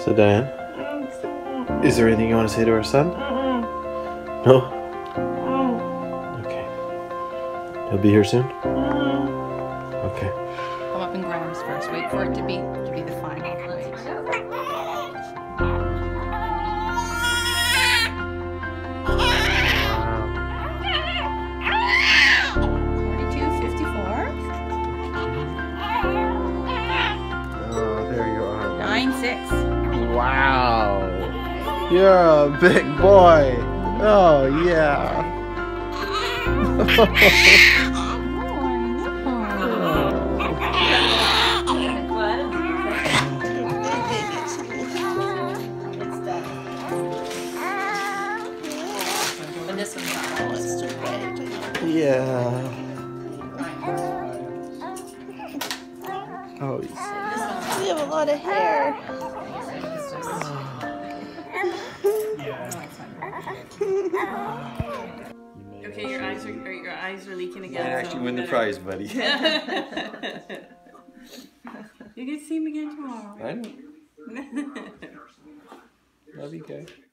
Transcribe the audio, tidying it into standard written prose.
So Diane, is there anything you want to say to our son? No? Okay. He'll be here soon? Okay. Come up in grams first. Wait for it to be the final. Wait. 42.54. Oh, there you are. 9.6. Wow. You're a big boy. Oh, yeah. But this one's not all. It's too big. Yeah. Oh, You have a lot of hair. Okay, your eyes are leaking again. might actually win the prize, buddy. You can see him again tomorrow. I know. Love you guys.